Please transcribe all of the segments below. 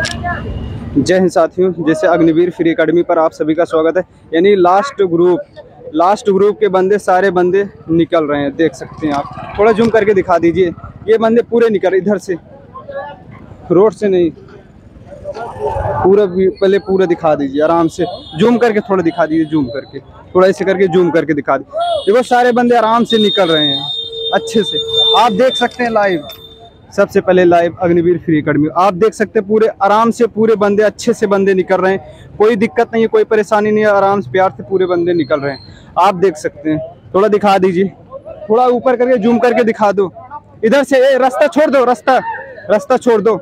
जय हिंद साथियों, जैसे अग्निवीर फ्री एकेडमी पर आप सभी का स्वागत है। यानी लास्ट ग्रुप के बंदे, सारे बंदे निकल रहे हैं, देख सकते हैं आप। थोड़ा जूम करके दिखा दीजिए। ये बंदे पूरे निकल रहे, इधर से, रोड से नहीं, पूरा पहले पूरा दिखा दीजिए आराम से। जूम करके थोड़ा दिखा दीजिए, जूम करके थोड़ा ऐसे करके जूम करके दिखा दीजिए। देखो सारे बंदे आराम से निकल रहे हैं अच्छे से, आप देख सकते हैं लाइव। सबसे पहले लाइव अग्निवीर फ्री एकेडमी आप देख सकते हैं, पूरे आराम से पूरे बंदे अच्छे से बंदे निकल रहे हैं। कोई दिक्कत नहीं है, कोई परेशानी नहीं है, आराम से प्यार से पूरे बंदे निकल रहे हैं, आप देख सकते हैं। थोड़ा दिखा दीजिए, थोड़ा ऊपर करके जूम करके दिखा दो। इधर से रास्ता छोड़ दो, रास्ता छोड़ दो।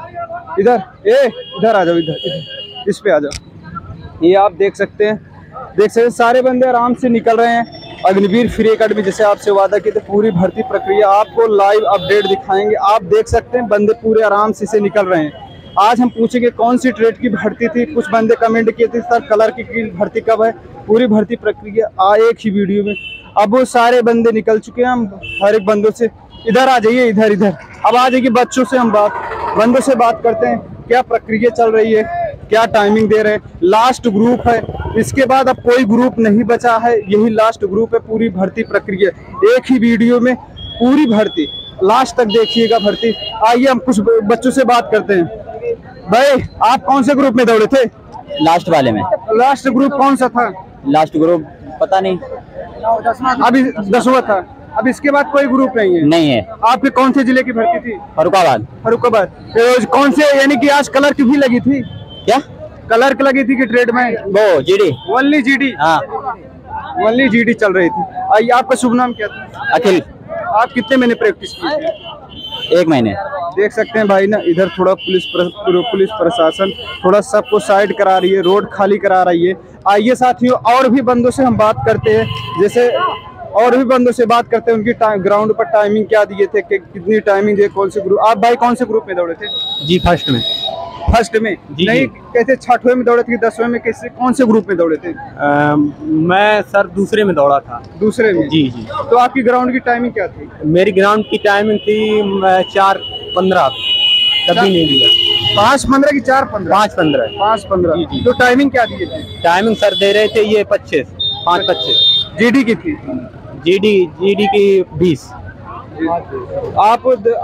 इधर आ जाओ, इधर इस पे आ जाओ। ये आप देख सकते हैं, सारे बंदे आराम से निकल रहे हैं। अग्निवीर फ्री एकेडमी जैसे आपसे वादा किया था, पूरी भर्ती प्रक्रिया आपको लाइव अपडेट दिखाएंगे। आप देख सकते हैं बंदे पूरे आराम से निकल रहे हैं। आज हम पूछेंगे कौन सी ट्रेड की भर्ती थी। कुछ बंदे कमेंट किए थे सर कलर की भर्ती कब है। पूरी भर्ती प्रक्रिया एक ही वीडियो में। अब वो सारे बंदे निकल चुके हैं, हम हर एक बंदों से इधर आ जाइए, इधर अब आ जाइए। बच्चों से हम बंदों से बात करते हैं, क्या प्रक्रिया चल रही है, क्या टाइमिंग दे रहे हैं। लास्ट ग्रुप है, इसके बाद अब कोई ग्रुप नहीं बचा है, यही लास्ट ग्रुप है। पूरी भर्ती प्रक्रिया एक ही वीडियो में, पूरी भर्ती लास्ट तक देखिएगा भर्ती। आइए हम कुछ बच्चों से बात करते हैं। भाई आप कौन से ग्रुप में दौड़े थे? लास्ट वाले में। लास्ट ग्रुप कौन सा था? लास्ट ग्रुप पता नहीं, अभी 10वां था। अब इसके बाद कोई ग्रुप नहीं है। आपके कौन से जिले की भर्ती थी? फर्रुखाबाद। कौन से, यानी कि आज कलर की भी लगी थी क्या? कलर की लगी थी कि ट्रेड में? वो जीडी, ओनली जीडी। हाँ, ओनली जीडी चल रही थी। आइए, आपका शुभ नाम क्या था? अखिल। आप कितने महीने प्रैक्टिस की थी? 1 महीने। देख सकते हैं भाई ना, इधर थोड़ा पुलिस प्रशासन थोड़ा सबको साइड करा रही है, रोड खाली करा रही है। आइए साथियों, और भी बंदों से हम बात करते हैं, जैसे और भी बंदों से बात करते हैं। उनकी ग्राउंड पर टाइमिंग क्या दिए थे, कितनी टाइमिंग दिए, कौन से ग्रुप। आप भाई कौन से ग्रुप में दौड़े थे? जी फर्स्ट में नहीं, कैसे 6वें में दौड़े थे, 10वें में, कैसे कौन से ग्रुप में दौड़े थे? मैं सर दूसरे में दौड़ा था। दूसरे में? जी। तो आपकी ग्राउंड की टाइमिंग क्या थी? मेरी ग्राउंड की टाइमिंग थी 4:15, कभी नहीं दिया। 5:15 की 4:15? 5:15। तो टाइमिंग क्या दिए थे? टाइमिंग सर दे रहे थे ये 5:25। जीडी की थी? जीडी की 20। आप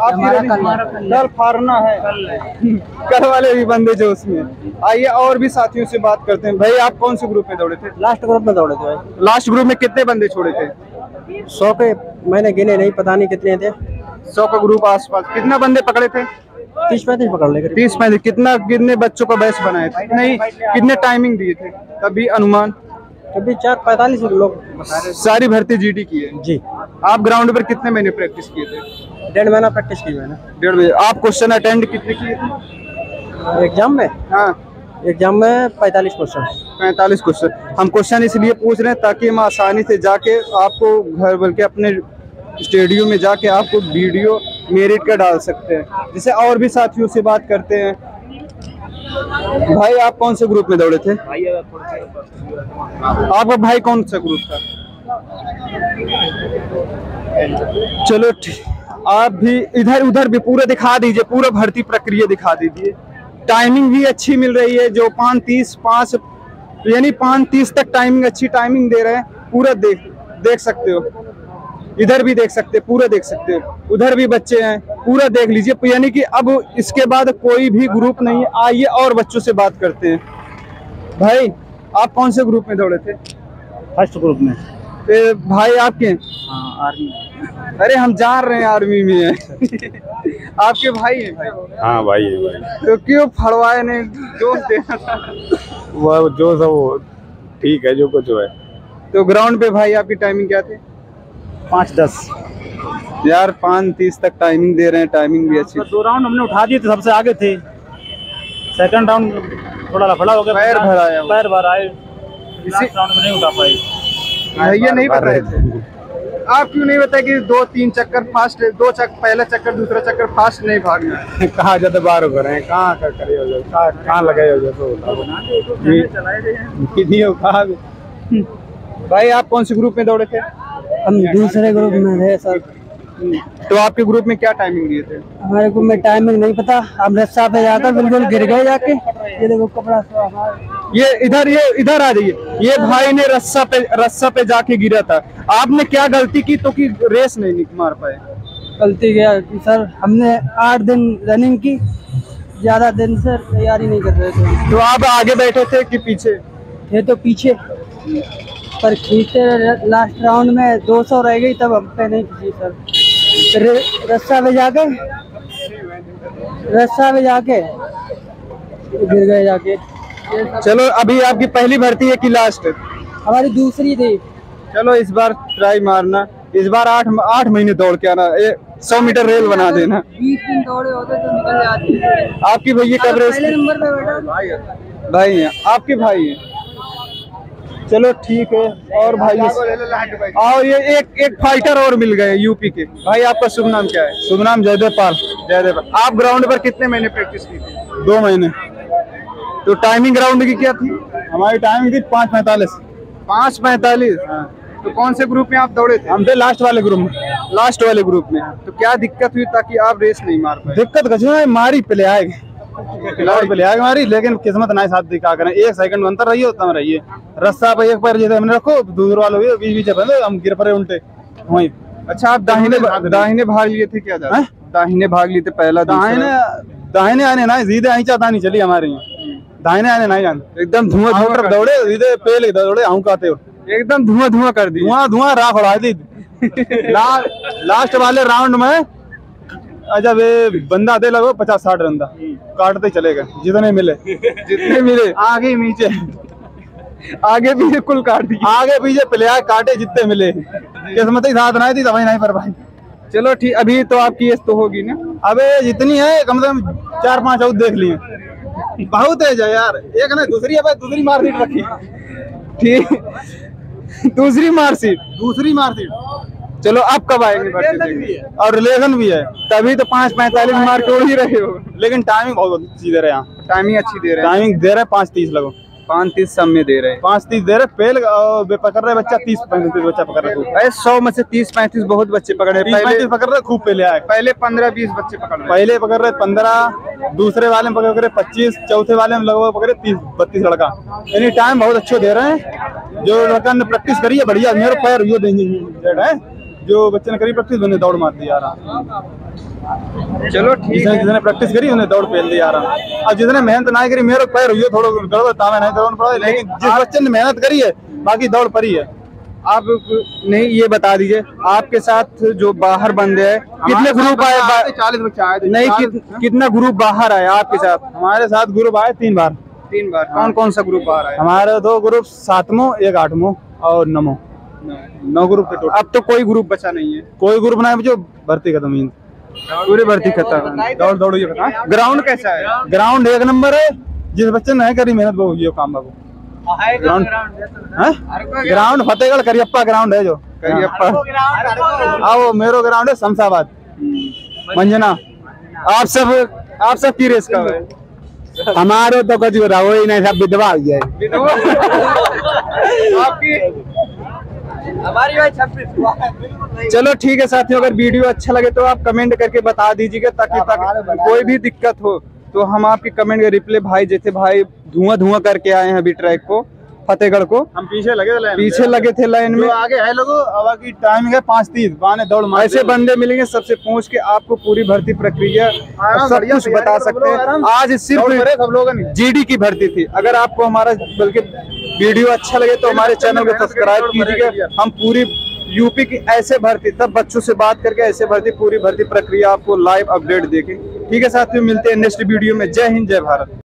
कल फारना है, कल वाले भी बंदे जो उसमें। आइए और भी साथियों से बात करते हैं। भाई आप कौन से ग्रुप में दौड़े थे? लास्ट ग्रुप में दौड़े थे भाई। लास्ट ग्रुप में कितने बंदे छोड़े थे? 100 के मैंने गिने नहीं, पता नहीं कितने थे। 100 का ग्रुप आसपास। कितना बंदे पकड़े थे? 30-35 पकड़ ले। 30-35। कितने बच्चों का बैच बनाए थे? नहीं, कितने टाइमिंग दिए थे कभी अनुमान? कभी 4:45 लोग। सारी भर्ती जीडी की है जी। आप ग्राउंड पर कितने महीने प्रैक्टिस किए थे? 1.5 महीना प्रैक्टिस की मैंने। 1.5 महीने। आप क्वेश्चन अटेंड कितने किए थे एग्जाम में? हाँ, एग्जाम में 45 क्वेश्चन। 45 क्वेश्चन। हम क्वेश्चन इसलिए पूछ रहे हैं ताकि हम आसानी से जाके आपको घर, बल्कि अपने स्टेडियम में जाके आपको वीडियो मेरिट का डाल सकते हैं। जैसे और भी साथियों से बात करते हैं। भाई आप कौन से ग्रुप में दौड़े थे? आपका भाई कौन सा ग्रुप था? चलो आप भी इधर उधर भी पूरा दिखा दीजिए, पूरा भर्ती प्रक्रिया दिखा दीजिए। टाइमिंग भी अच्छी मिल रही है, जो 5:30 यानी 5:30 तक टाइमिंग, अच्छी टाइमिंग दे रहे हैं। पूरा देख सकते हो, इधर भी देख सकते, पूरा देख सकते हो। उधर भी बच्चे हैं, पूरा देख लीजिए। यानी कि अब इसके बाद कोई भी ग्रुप नहीं है। आइए और बच्चों से बात करते हैं। भाई आप कौन से ग्रुप में दौड़े थे? फर्स्ट ग्रुप में। भाई आपके? हाँ, आर्मी। अरे हम जान रहे हैं आर्मी में है। आपके भाई हैं? भाई हाँ भाई है भाई। तो क्यों फड़वाए नहीं? जोश देना था। वो जो सब ठीक है, जो कुछ है। तो ग्राउंड पे भाई आपकी टाइमिंग क्या थी? 5:10 यार 5:30 तक टाइमिंग दे रहे हैं, टाइमिंग भी अच्छी। 2 राउंड हमने उठा दिए थे, सबसे आगे थे। सेकंड राउंड थोड़ा लफड़ा हो गया, पैर भर आए, इसी राउंड में नहीं उठा पाए। ये नहीं बताए थे आप? क्यों नहीं बताया कि 2-3 चक्कर फास्ट, पहला चक्कर दूसरा चक्कर फास्ट नहीं भागना? कहाँ ज्यादा बार हो रहे हैं, कहाँ करे हो जाए, कहाँ लगे हो जाए। भाई आप कौन से ग्रुप में दौड़े थे? हम दूसरे ग्रुप में थे सर। तो आपके ग्रुप में क्या टाइमिंग दिए थे? हमारे ग्रुप में टाइमिंग नहीं पता, हम रस्सा पे जाकर बिल्कुल गिर गए जाके। ये देखो कपड़ा ये इधर आ जाइए। ये भाई ने रस्सा पे जाके गिरा था। आपने क्या गलती की तो कि रेस नहीं मार पाए? गलती क्या कि सर, हमने 8 दिन रनिंग की, ज्यादा दिन से तैयारी नहीं कर रहे थे। तो आप आगे बैठे थे कि पीछे थे? तो पीछे, पर खींचते लास्ट राउंड में 200 रह गई, तब हम पे नहीं खींची सर। रस्सा पे जाके गिर गए जाके। चलो, अभी आपकी पहली भर्ती है कि लास्ट? हमारी दूसरी थी। चलो इस बार ट्राई मारना, इस बार 8 महीने दौड़ के आना, 100 मीटर रेल बना देना। 20 दिन दौड़े होते तो निकल जाती। आपकी भैया कब रेस? पहले नंबर पे बैठा भाई हैं आपके भाई हैं। चलो ठीक है। और भाई और ये एक फाइटर और मिल गए यूपी के। भाई आपका शुभ नाम क्या है? शुभ नाम जयदेव पाल। जयदेव। आप ग्राउंड पर कितने महीने प्रैक्टिस की थी? 2 महीने। तो टाइमिंग ग्राउंड की क्या थी? हमारी टाइमिंग थी 5:45। 5:45। तो कौन से ग्रुप में आप दौड़े थे? हम थे लास्ट वाले ग्रुप में। लास्ट वाले ग्रुप में। तो क्या दिक्कत हुई ताकि आप रेस नहीं मार पाए? दिक्कत कुछ नहीं, मारी पहले आएगी हमारी, लेकिन किस्मत नहीं साथ दी, क्या करें। 1 सेकंड अंतर रही होता में रहिए। रस्सा पे एक पैर जैसे हमने रखो, दूसरे वालों बीच हम गिर पड़े उल्टे वहीं। अच्छा, आप दाहिने भाग लिए थे क्या? दाहिने भाग लिए थे पहला? दाहिने आने ना, सीधे आई चाहता नहीं चली हमारे यहाँ। दाहिने आने नहीं जाने, एकदम धुआं दौड़े, सीधे पेल दौड़े, आऊँ कहते हो एकदम धुआं कर दी। धुआं राख उड़ा दी। लास्ट वाले राउंड में जब बंदा दे लगो 50-60 रंदा काटते चले गए, जितने मिले आगे पीछे कुल काट दिए। आगे पीछे प्लेयर काटे जितने मिले, किस्मत ही साथ नहीं थी तभी नहीं पर भाई। चलो ठीक, अभी तो आपकी एज तो होगी ना? अबे जितनी है कम से कम 4-5 और देख लिए, बहुत है यार। एक ना दूसरी मार्कशीट रखी। ठीक, दूसरी मार्कशीट। चलो अब कब आएंगे? और रिलेशन भी है, तभी तो 5:45 मार्क तोड़ ही रहे हो। लेकिन टाइमिंग बहुत अच्छी दे रहे हैं यहाँ। टाइमिंग अच्छी दे रहे हैं। टाइमिंग दे रहे हैं 5:30 लगो। 5:30 सब में दे रहे हैं। 5:30 दे रहे। पेल पकड़ रहे बच्चा 30-35 बच्चा पकड़ रहे। अरे 100 में से 30-35 बहुत बच्चे पकड़ रहे। 30-35 पकड़ रहे, खूब पहले आए। पहले 15-20 बच्चे पकड़ रहे। पहले पकड़ रहे 15, दूसरे वाले में पकड़ रहे 25, चौथे वाले में लगभग पकड़े 30-32 लड़का। यानी टाइम बहुत अच्छे दे रहे हैं। जो लड़का ने प्रैक्टिस करी है बढ़िया, मेरे पैर यो देंगे। जो बच्चे ने करी प्रैक्टिस उन्हें दौड़ मार दी यार। चलो ठीक है। जिसने प्रैक्टिस करी उन्हें दौड़ फेल दी यार। और जिसने मेहनत नहीं करी, मेरे पैर हुई थोड़ा गड़बड़ तावे नहीं दौड़ पड़ा, लेकिन जिस बच्चे ने मेहनत करी है बाकी दौड़ पड़ी है। आप नहीं, ये बता दीजिए आपके साथ जो बाहर बंदे हैं कितने ग्रुप आए? 40 बच्चे आए थे। नहीं, कितना ग्रुप बाहर आया आपके साथ? हमारे साथ ग्रुप आए 3 बार। 3 बार। कौन सा ग्रुप बाहर आया? हमारे 2 ग्रुप, 7वां, एक 8वां और 9वां। 9 ग्रुप के टोटल। अब तो कोई ग्रुप बचा नहीं है? कोई ग्रुप नहीं, जो भर्ती खत्म हुई, पूरी भर्ती खत्म। दौड़ ग्राउंड कैसा है? ग्राउंड 1 नंबर है। जिस बच्चे ने करी मेहनत वो ये काम बाबू। ग्राउंड फतेहगढ़ करियप्पा ग्राउंड है, जो करियप्पा। आओ मेरो ग्राउंड है शमशाबाद मंजना। आप सब की रेस कब है? हमारे तो कुछ हो रहा ही नहीं, सब विधवा हो गया। आपकी? हमारी भाई 26। चलो ठीक है साथियों, अगर वीडियो अच्छा लगे तो आप कमेंट करके बता दीजिएगा, ताकि कोई भी दिक्कत हो तो हम आपके कमेंट का रिप्लाई। भाई जैसे भाई धुआं करके आए हैं अभी ट्रैक को, फतेहगढ़ को। हम पीछे लगे थे लाइन में। आगे है लोगों, अब की टाइमिंग है 5:30, बाने दौड़ मार। ऐसे बंदे मिलेंगे सबसे पूछ के आपको पूरी भर्ती प्रक्रिया सब कुछ बता सकते हैं। आज सिर्फ सब लोग जीडी की भर्ती थी। अगर आपको हमारा बल्कि वीडियो अच्छा लगे तो हमारे चैनल को सब्सक्राइब कीजिएगा। हम पूरी यूपी की ऐसे भर्ती, सब बच्चों से बात करके ऐसे भर्ती, पूरी भर्ती प्रक्रिया आपको लाइव अपडेट देंगे। ठीक है साथियों, मिलते हैं नेक्स्ट वीडियो में। जय हिंद, जय भारत।